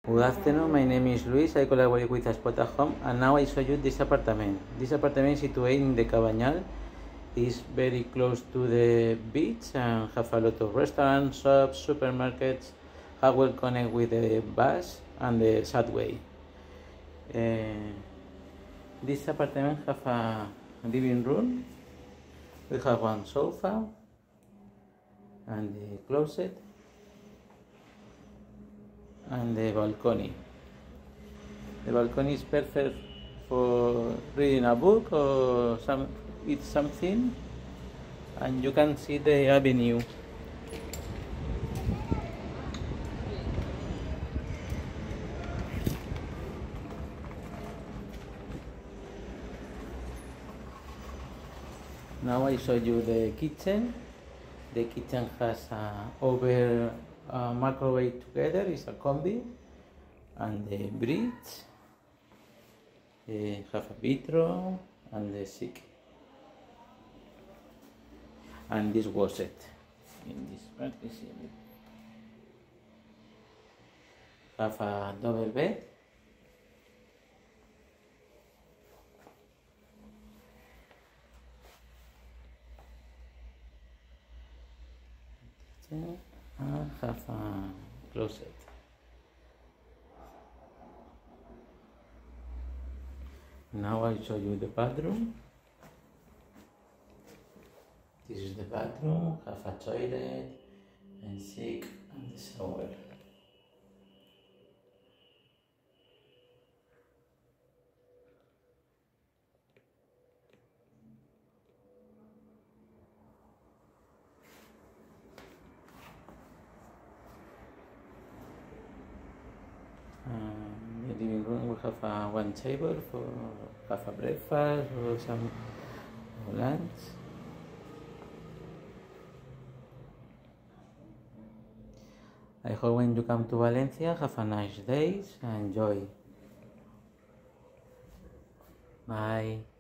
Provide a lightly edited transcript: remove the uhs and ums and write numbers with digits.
Good afternoon, my name is Luis. I collaborate with Spot at Home, and now I show you this apartment. This apartment is situated in the Cabanyal. It's very close to the beach and have a lot of restaurants, shops, supermarkets. How will connect with the bus and the subway. This apartment have a living room. We have one sofa and the closet and the balcony. The balcony is perfect for reading a book or eat something, and you can see the avenue. Now I show you the kitchen. The kitchen has over microwave together, it's a combi, and the bridge, have a vitro and the sink. And this was it. In this part is it. Have a double bed. And have a closet. Now I'll show you the bathroom. This is the bathroom, have a toilet and sink and the shower. In the living room we have one table for have a breakfast or some lunch. I hope when you come to Valencia, have a nice day and enjoy. Bye.